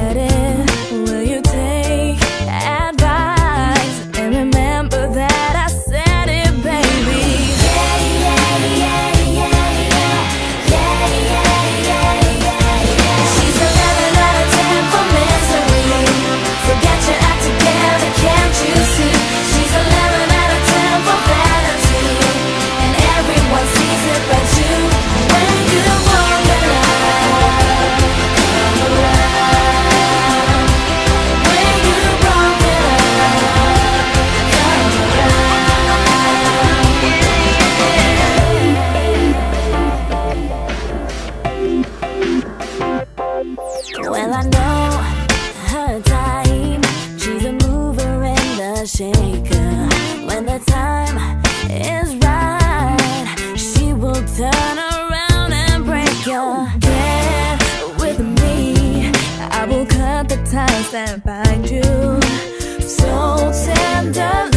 get it? Will you take advice and remember that I said it, baby? Yeah, yeah, yeah, yeah, yeah, yeah, yeah, yeah, yeah, yeah. She's 11 out of 10 for misery, so get your act together, can't you see? She's 11 out of 10 for vanity, and everyone sees it but you. When you walk around, come around. When you walk around, come around. Well, I know her type. She's a mover and a shaker. When the time is right, she will turn around and break you. Get with me, I will cut the ties that bind you so tenderly.